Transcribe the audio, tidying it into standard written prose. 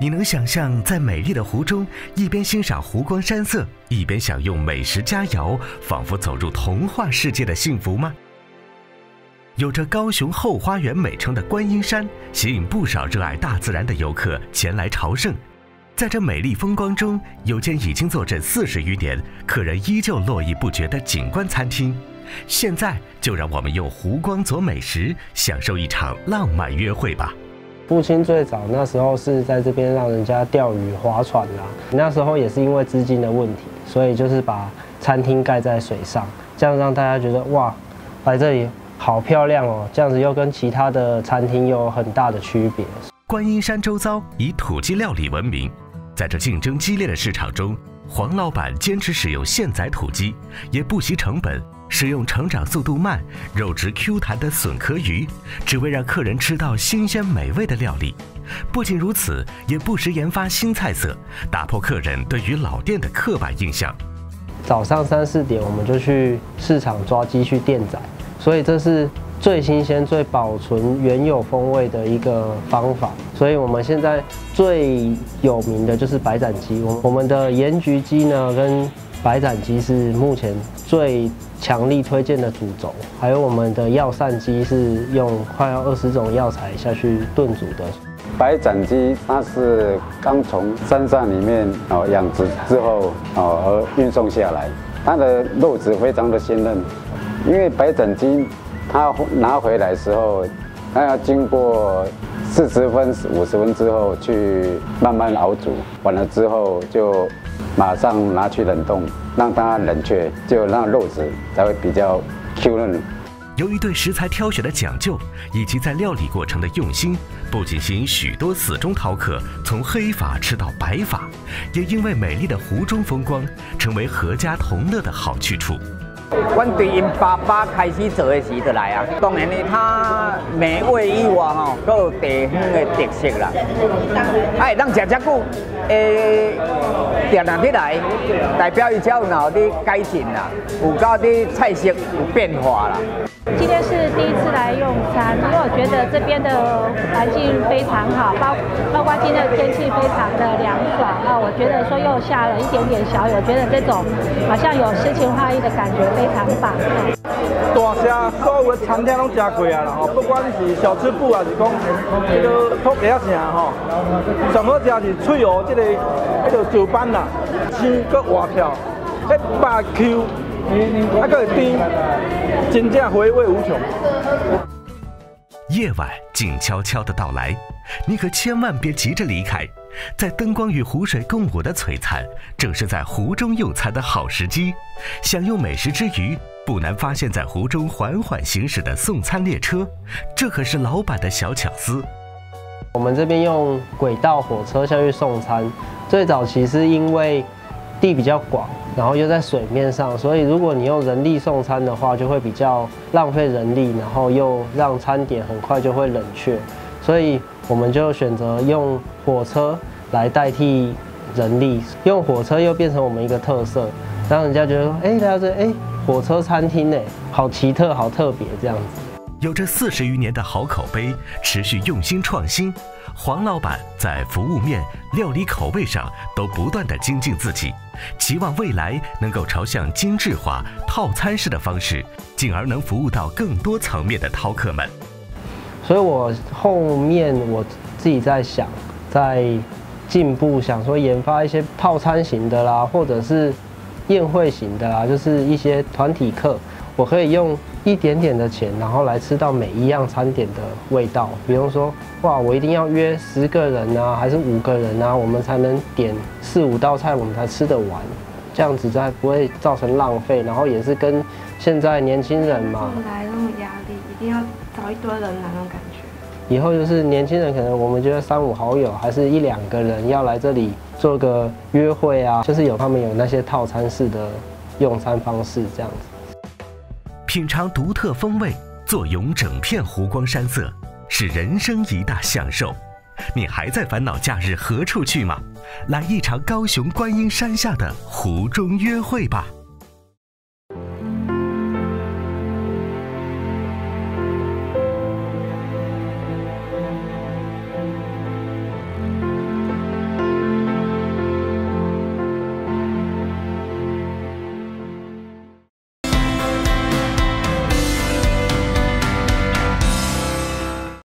你能想象在美丽的湖中，一边欣赏湖光山色，一边享用美食佳肴，仿佛走入童话世界的幸福吗？有着高雄后花园美称的观音山，吸引不少热爱大自然的游客前来朝圣。在这美丽风光中，有间已经坐镇40余年，客人依旧络绎不绝的景观餐厅。现在就让我们用湖光佐美食，享受一场浪漫约会吧。 父亲最早那时候是在这边让人家钓鱼、划船啦。那时候也是因为资金的问题，所以就是把餐厅盖在水上，这样让大家觉得哇，来这里好漂亮哦。这样子又跟其他的餐厅有很大的区别。 观音山周遭以土鸡料理闻名，在这竞争激烈的市场中，黄老板坚持使用现宰土鸡，也不惜成本。使用成长速度慢、肉质 Q 弹的笋壳鱼，只为让客人吃到新鲜美味的料理。不仅如此，也不时研发新菜色，打破客人对于老店的刻板印象。 早上3、4点，我们就去市场抓鸡去电宰，所以这是最新鲜、最保存原有风味的一个方法。所以我们现在最有名的就是白斩鸡。我们的盐焗鸡呢，跟白斩鸡是目前最强力推荐的主轴，还有我们的药膳鸡是用快要20种药材下去炖煮的。 白斩鸡它是刚从山上里面养殖之后而运送下来，它的肉质非常的鲜嫩。因为白斩鸡它拿回来的时候，它要经过40分、50分之后去慢慢熬煮，完了之后就马上拿去冷冻，让它冷却，就让肉质才会比较 Q 嫩。 由于对食材挑选的讲究，以及在料理过程的用心，不仅吸引许多死忠饕客从黑发吃到白发，也因为美丽的湖中风光，成为阖家同乐的好去处。 阮对因爸爸开始做的时就来啊，当然呢，它美味以外吼，还有地方的特色啦。哎，咱食遮久，常常伫来，代表伊才有哪啲改进啦，有到啲菜色有变化啦。 今天是第一次来用餐，因为我觉得这边的环境非常好，包括今天的天气非常的凉爽啊，我觉得说又下了一点点小雨，我觉得这种好像有诗情画意的感觉，非常棒。 大社所有的餐厅拢食过啊啦，不管是小吃部还是讲这个土鸡仔城吼，上好食是脆蚵这个石斑啦，鲜搁活跳，白 Q。还可以甜，真正回味无穷。 夜晚静悄悄的到来，你可千万别急着离开。在灯光与湖水共舞的璀璨，正是在湖中用餐的好时机。享用美食之余，不难发现在湖中缓缓行驶的送餐列车，这可是老板的小巧思。 我们这边用轨道火车下去送餐，最早期是因为地比较广，然后又在水面上，所以如果你用人力送餐的话，就会比较浪费人力，然后又让餐点很快就会冷却，所以我们就选择用火车来代替人力，用火车又变成我们一个特色，让人家觉得说，来到这，火车餐厅呢，好奇特，好特别这样子。 有着40余年的好口碑，持续用心创新。黄老板在服务面、料理口味上都不断地精进自己，期望未来能够朝向精致化、套餐式的方式，进而能服务到更多层面的饕客们。 所以我后面我自己在想，在进步，想说研发一些套餐型的啦，或者是宴会型的啦，就是一些团体客，我可以用一点点的钱，然后来吃到每一样餐点的味道。比如说，哇，我一定要约10个人啊，还是5个人啊，我们才能点4、5道菜，我们才吃得完。这样子才不会造成浪费，然后也是跟现在年轻人嘛， 来那种压力，一定要找一堆人来那种感觉。 以后就是年轻人可能我们觉得3、5好友，还是1、2个人要来这里做个约会啊，就是他们有那些套餐式的用餐方式这样子。 品尝独特风味，坐拥整片湖光山色，是人生一大享受。你还在烦恼假日何处去吗？来一场高雄观音山下的湖中约会吧。